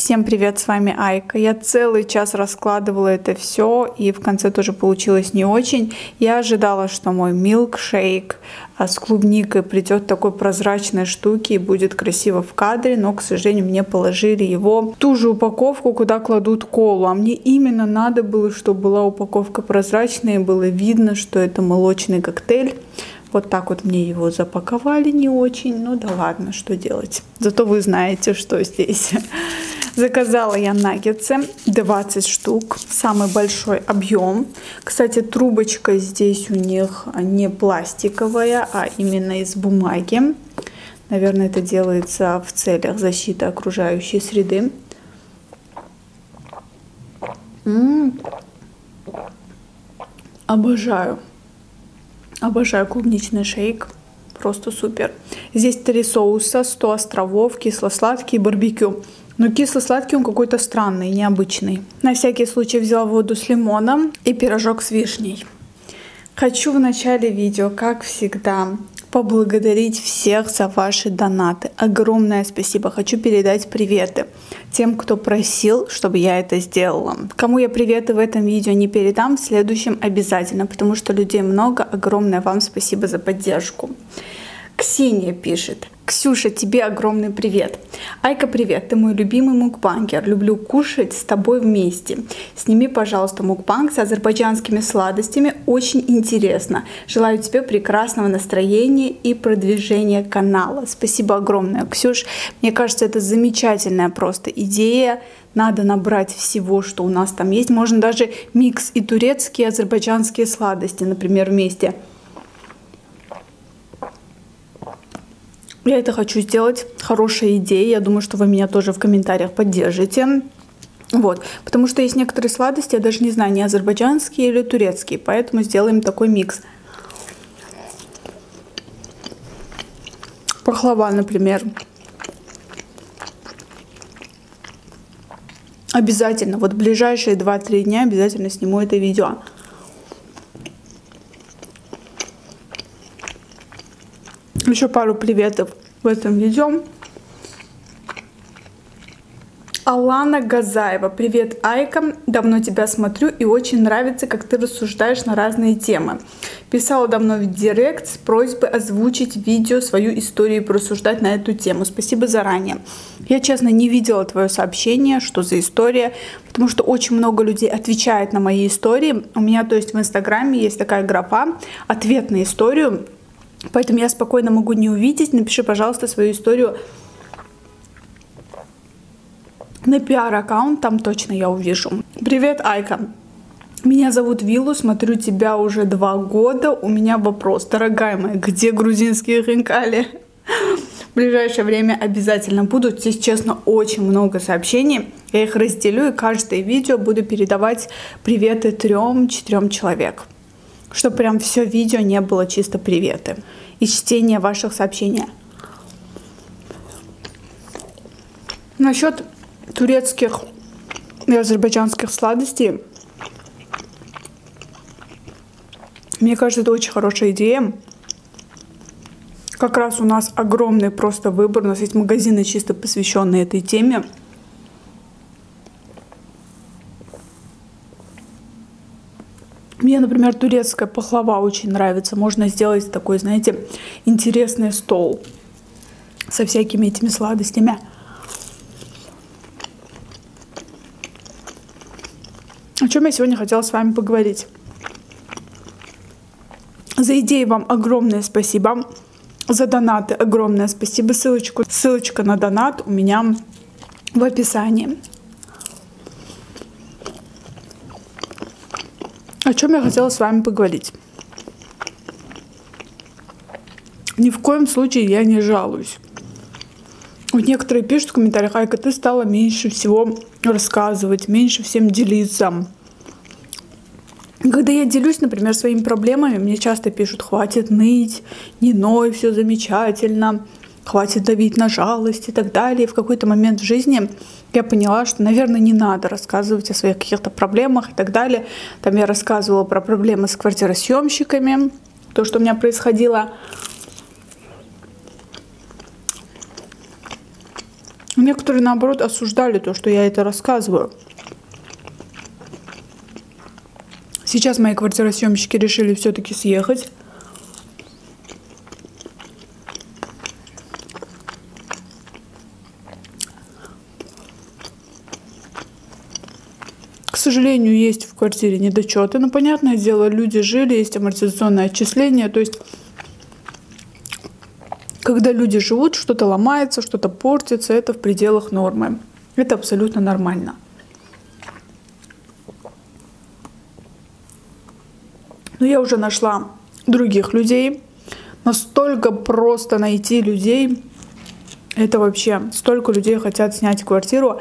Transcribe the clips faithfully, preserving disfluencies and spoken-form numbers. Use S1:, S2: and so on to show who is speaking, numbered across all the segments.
S1: Всем привет, с вами Айка. Я целый час раскладывала это все, и в конце тоже получилось не очень. Я ожидала, что мой милкшейк с клубникой придет в такой прозрачной штуке и будет красиво в кадре, но, к сожалению, мне положили его в ту же упаковку, куда кладут колу. А мне именно надо было, чтобы была упаковка прозрачная, и было видно, что это молочный коктейль. Вот так вот мне его запаковали не очень. Ну да ладно, что делать. Зато вы знаете, что здесь. Заказала я наггетсы, двадцать штук, самый большой объем. Кстати, трубочка здесь у них не пластиковая, а именно из бумаги. Наверное, это делается в целях защиты окружающей среды. М-м-м. Обожаю. Обожаю клубничный шейк. Просто супер. Здесь три соуса, сто островов, кисло-сладкий и барбекю. Но кисло-сладкий он какой-то странный, необычный. На всякий случай взяла воду с лимоном и пирожок с вишней. Хочу в начале видео, как всегда, поблагодарить всех за ваши донаты. Огромное спасибо. Хочу передать приветы тем, кто просил, чтобы я это сделала. Кому я приветы в этом видео не передам, в следующем обязательно, потому что людей много. Огромное вам спасибо за поддержку. Ксения пишет: Ксюша, тебе огромный привет. Айка, привет, ты мой любимый мукбангер. Люблю кушать с тобой вместе. Сними, пожалуйста, мукбанг с азербайджанскими сладостями. Очень интересно. Желаю тебе прекрасного настроения и продвижения канала. Спасибо огромное, Ксюш. Мне кажется, это замечательная просто идея. Надо набрать всего, что у нас там есть. Можно даже микс и турецкие, и азербайджанские сладости, например, вместе. Я это хочу сделать. Хорошая идея. Я думаю, что вы меня тоже в комментариях поддержите. Вот. Потому что есть некоторые сладости, я даже не знаю, не азербайджанские или турецкие. Поэтому сделаем такой микс. Пахлава, например. Обязательно. Вот в ближайшие два-три дня обязательно сниму это видео. Еще пару приветов в этом видео. Алана Газаева. Привет, Айка. Давно тебя смотрю и очень нравится, как ты рассуждаешь на разные темы. Писала давно в директ с просьбой озвучить в видео свою историю и порассуждать на эту тему. Спасибо заранее. Я, честно, не видела твое сообщение, что за история, потому что очень много людей отвечает на мои истории. У меня, то есть, в Инстаграме есть такая графа «Ответ на историю». Поэтому я спокойно могу не увидеть. Напиши, пожалуйста, свою историю на пиар-аккаунт, там точно я увижу. Привет, Айка. Меня зовут Виллу, смотрю тебя уже два года. У меня вопрос. Дорогая моя, где грузинские хинкали? В ближайшее время обязательно будут. Здесь, честно, очень много сообщений. Я их разделю, и каждое видео буду передавать приветы трем-четырем человек. Чтобы прям все видео не было чисто приветы и чтение ваших сообщений. Насчет турецких и азербайджанских сладостей, мне кажется, это очень хорошая идея. Как раз у нас огромный просто выбор. У нас есть магазины, чисто посвященные этой теме. Мне, например, турецкая пахлава очень нравится. Можно сделать такой, знаете, интересный стол со всякими этими сладостями. О чем я сегодня хотела с вами поговорить. За идеи вам огромное спасибо. За донаты огромное спасибо. Ссылочку, ссылочка на донат у меня в описании. О чем я хотела с вами поговорить. Ни в коем случае я не жалуюсь. Вот некоторые пишут в комментариях: Айка, ты стала меньше всего рассказывать, меньше всем делиться. Когда я делюсь, например, своими проблемами, мне часто пишут: хватит ныть, не ной, все замечательно, хватит давить на жалость и так далее. И в какой-то момент в жизни я поняла, что, наверное, не надо рассказывать о своих каких-то проблемах и так далее. Там я рассказывала про проблемы с квартиросъемщиками, то, что у меня происходило. Некоторые, наоборот, осуждали то, что я это рассказываю. Сейчас мои квартиросъемщики решили все-таки съехать. К сожалению, есть в квартире недочеты, но, понятное дело, люди жили, есть амортизационное отчисление, то есть когда люди живут, что-то ломается, что-то портится, это в пределах нормы. Это абсолютно нормально. Но я уже нашла других людей. Настолько просто найти людей. Это вообще столько людей хотят снять квартиру.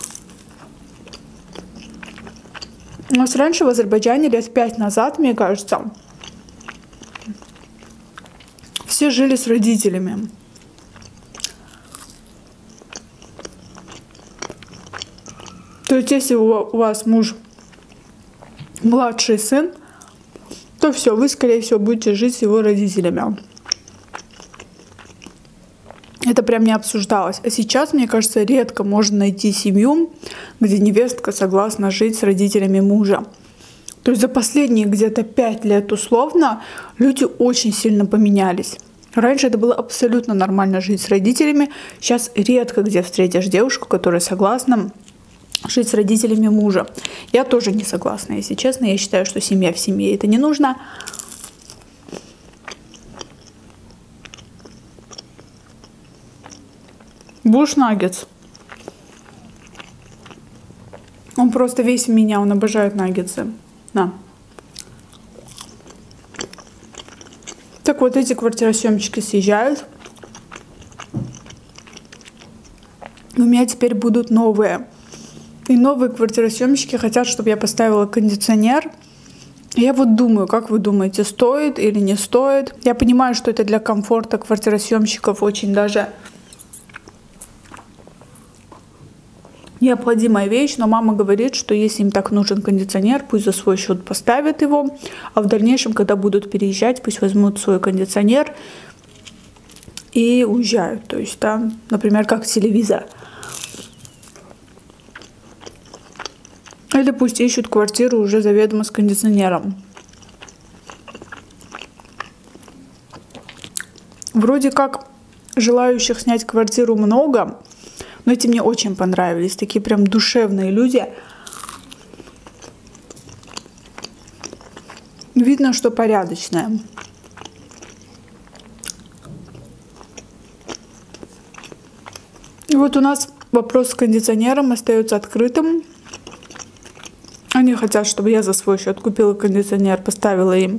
S1: У нас раньше в Азербайджане лет пять назад, мне кажется, все жили с родителями. То есть, если у вас муж младший сын, то все, вы, скорее всего, будете жить с его родителями. Это прям не обсуждалось. А сейчас, мне кажется, редко можно найти семью, где невестка согласна жить с родителями мужа. То есть за последние где-то пять лет условно люди очень сильно поменялись. Раньше это было абсолютно нормально жить с родителями. Сейчас редко где встретишь девушку, которая согласна жить с родителями мужа. Я тоже не согласна, если честно. Я считаю, что семья в семье это не нужно. Буш наггетс. Он просто весь в меня, он обожает наггетсы. На. Так вот, эти квартиросъемщики съезжают. У меня теперь будут новые. И новые квартиросъемщики хотят, чтобы я поставила кондиционер. Я вот думаю, как вы думаете, стоит или не стоит? Я понимаю, что это для комфорта квартиросъемщиков очень даже необходимая вещь, но мама говорит, что если им так нужен кондиционер, пусть за свой счет поставят его, а в дальнейшем, когда будут переезжать, пусть возьмут свой кондиционер и уезжают. То есть там, например, как телевизор. Или пусть ищут квартиру уже заведомо с кондиционером. Вроде как желающих снять квартиру много, но эти мне очень понравились. Такие прям душевные люди. Видно, что порядочная. И вот у нас вопрос с кондиционером остается открытым. Они хотят, чтобы я за свой счет купила кондиционер, поставила им.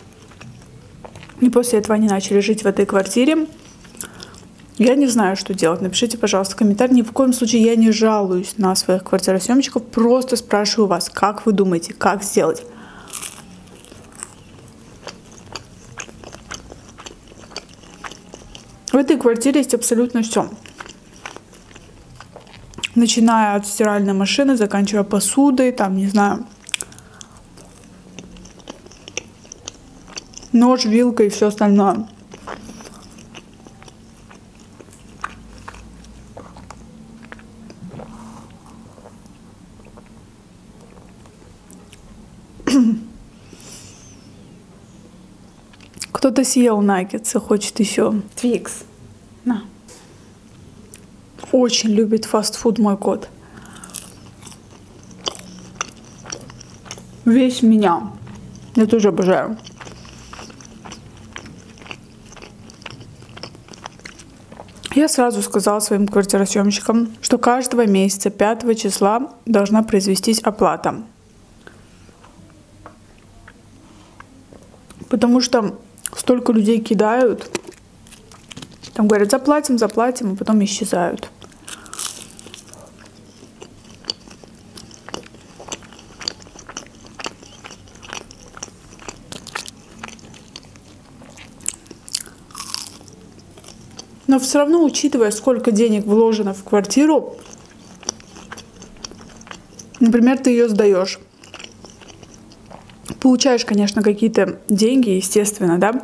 S1: И после этого они начали жить в этой квартире. Я не знаю, что делать. Напишите, пожалуйста, в комментарии. Ни в коем случае я не жалуюсь на своих квартиросъемщиков. Просто спрашиваю вас, как вы думаете, как сделать. В этой квартире есть абсолютно все. Начиная от стиральной машины, заканчивая посудой, там, не знаю, нож, вилка и все остальное. Кто-то съел наггетсы, хочет еще. Твикс. На. Очень любит фастфуд мой кот. Весь меня. Я тоже обожаю. Я сразу сказала своим квартиросъемщикам, что каждого месяца пятого числа должна произвестись оплата. Потому что столько людей кидают. Там говорят, заплатим, заплатим, а потом исчезают. Но все равно, учитывая, сколько денег вложено в квартиру, например, ты ее сдаешь. Получаешь, конечно, какие-то деньги, естественно, да?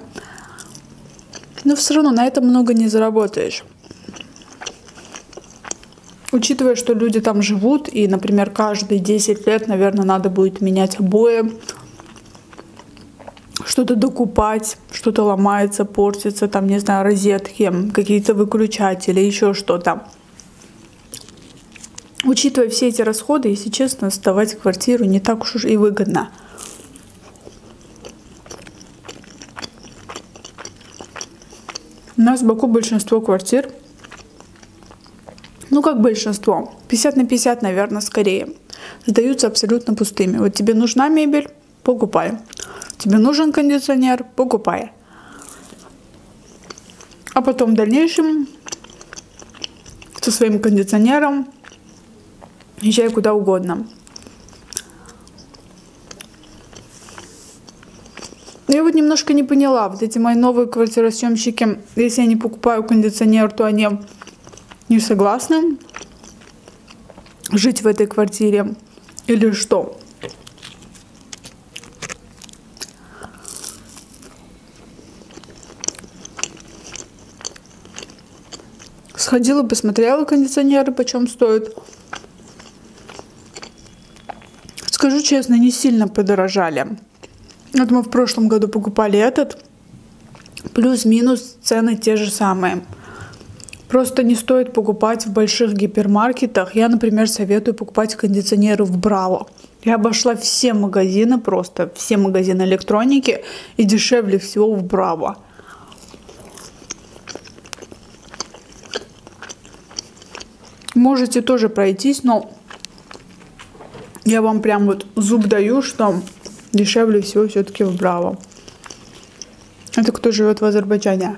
S1: Но все равно на этом много не заработаешь. Учитывая, что люди там живут, и, например, каждые десять лет, наверное, надо будет менять обои, что-то докупать, что-то ломается, портится, там, не знаю, розетки, какие-то выключатели, еще что-то. Учитывая все эти расходы, если честно, сдавать квартиру не так уж и выгодно. У нас в Баку большинство квартир, ну как большинство, пятьдесят на пятьдесят, наверное, скорее, сдаются абсолютно пустыми. Вот тебе нужна мебель, покупай. Тебе нужен кондиционер, покупай. А потом в дальнейшем со своим кондиционером езжай куда угодно. Я вот немножко не поняла, вот эти мои новые квартиросъемщики, если я не покупаю кондиционер, то они не согласны жить в этой квартире или что? Сходила, посмотрела кондиционеры, почем стоят. Скажу честно, не сильно подорожали. Вот мы в прошлом году покупали этот. Плюс-минус цены те же самые. Просто не стоит покупать в больших гипермаркетах. Я, например, советую покупать кондиционеры в Браво. Я обошла все магазины, просто все магазины электроники. И дешевле всего в Браво. Можете тоже пройтись, но я вам прям вот зуб даю, что дешевле всего все-таки в Браво. Это кто живет в Азербайджане.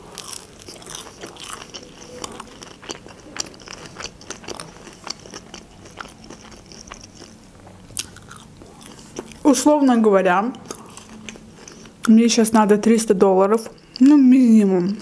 S1: Условно говоря, мне сейчас надо триста долларов, ну минимум,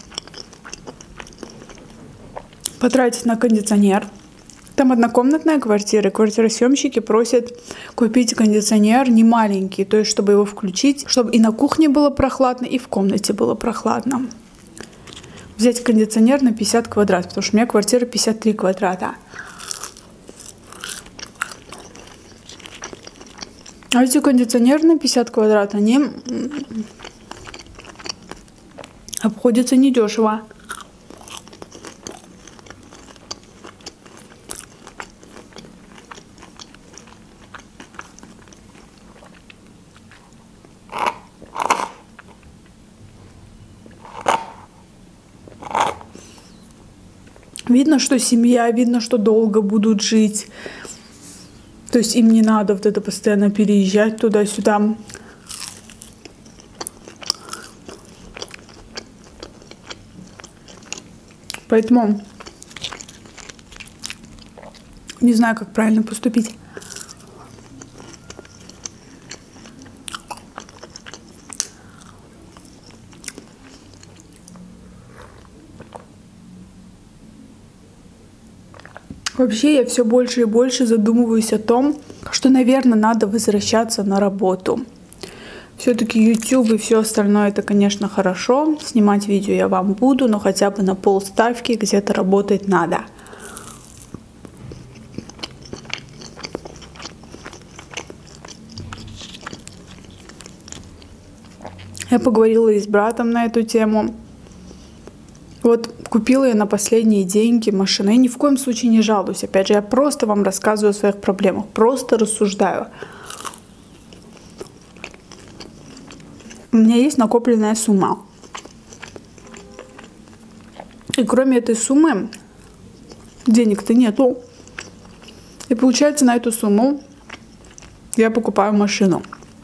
S1: потратить на кондиционер. Там однокомнатная квартира, квартиросъемщики просят купить кондиционер не маленький, то есть чтобы его включить, чтобы и на кухне было прохладно, и в комнате было прохладно. Взять кондиционер на пятьдесят квадратов, потому что у меня квартира пятьдесят три квадрата. А эти кондиционеры на пятьдесят квадратов, они обходятся недешево. Видно, что семья, видно, что долго будут жить. То есть им не надо вот это постоянно переезжать туда-сюда. Поэтому не знаю, как правильно поступить. Вообще я все больше и больше задумываюсь о том, что, наверное, надо возвращаться на работу. Все-таки YouTube и все остальное это, конечно, хорошо. Снимать видео я вам буду, но хотя бы на полставки где-то работать надо. Я поговорила и с братом на эту тему. Вот купила я на последние деньги машину. Я ни в коем случае не жалуюсь. Опять же, я просто вам рассказываю о своих проблемах. Просто рассуждаю. У меня есть накопленная сумма. И кроме этой суммы денег-то нету. И получается, на эту сумму я покупаю машину.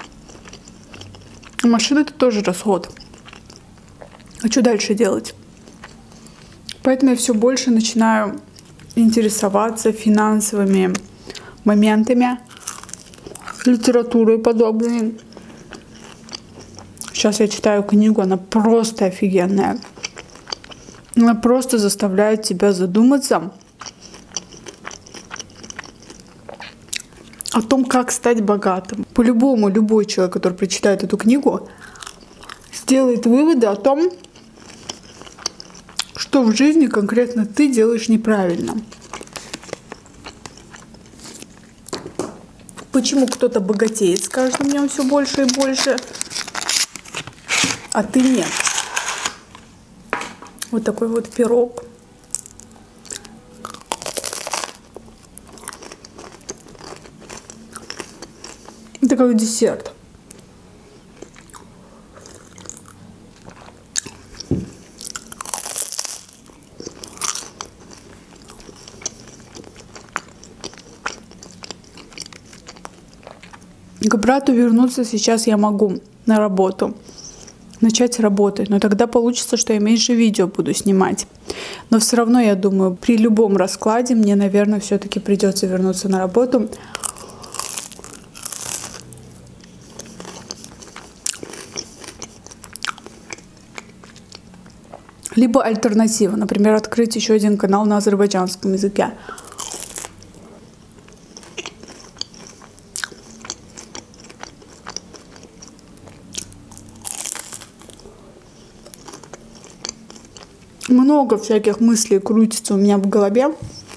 S1: Машина это тоже расход. А что дальше делать? Поэтому я все больше начинаю интересоваться финансовыми моментами, литературой подобной. Сейчас я читаю книгу, она просто офигенная. Она просто заставляет тебя задуматься о том, как стать богатым. По-любому, любой человек, который прочитает эту книгу, сделает выводы о том, что в жизни конкретно ты делаешь неправильно. Почему кто-то богатеет с каждым днем все больше и больше, а ты нет? Вот такой вот пирог. Это как десерт. К брату вернуться сейчас я могу на работу, начать работать, но тогда получится, что я меньше видео буду снимать. Но все равно, я думаю, при любом раскладе мне, наверное, все-таки придется вернуться на работу. Либо альтернатива, например, открыть еще один канал на азербайджанском языке. Много всяких мыслей крутится у меня в голове.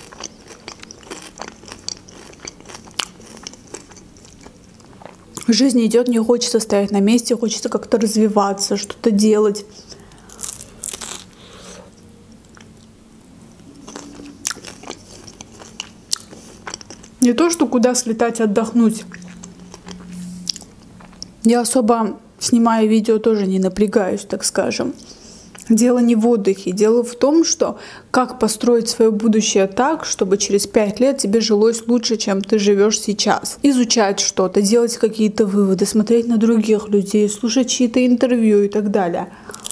S1: Жизнь идет, не хочется стоять на месте, хочется как-то развиваться, что-то делать. Не то, что куда слетать, отдохнуть. Я особо, снимая видео, тоже не напрягаюсь, так скажем. Дело не в отдыхе. Дело в том, что как построить свое будущее так, чтобы через пять лет тебе жилось лучше, чем ты живешь сейчас. Изучать что-то, делать какие-то выводы, смотреть на других людей, слушать чьи-то интервью и так далее.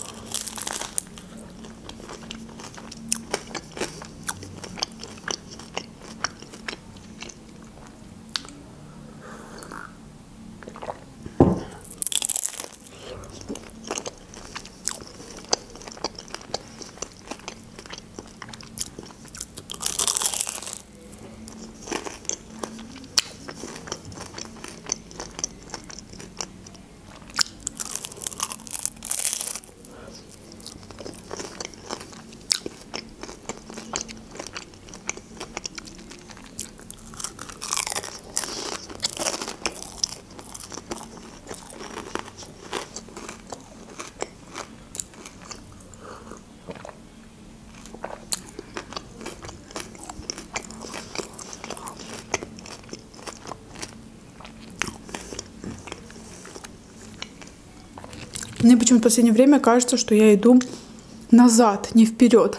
S1: Мне почему-то в последнее время кажется, что я иду назад, не вперед.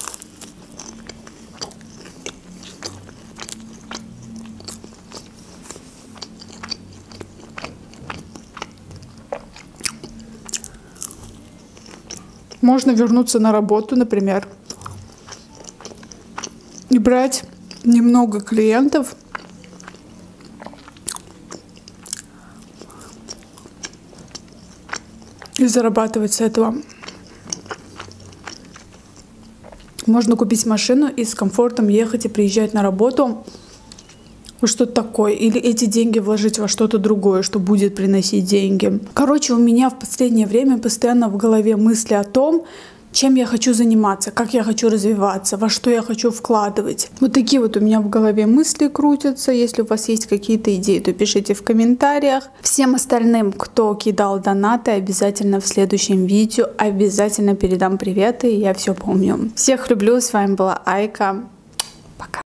S1: Можно вернуться на работу, например, и брать немного клиентов, и зарабатывать с этого. Можно купить машину и с комфортом ехать и приезжать на работу. Что-то такое. Или эти деньги вложить во что-то другое, что будет приносить деньги. Короче, у меня в последнее время постоянно в голове мысли о том, чем я хочу заниматься, как я хочу развиваться, во что я хочу вкладывать. Вот такие вот у меня в голове мысли крутятся. Если у вас есть какие-то идеи, то пишите в комментариях. Всем остальным, кто кидал донаты, обязательно в следующем видео обязательно передам приветы, я все помню. Всех люблю, с вами была Айка. Пока.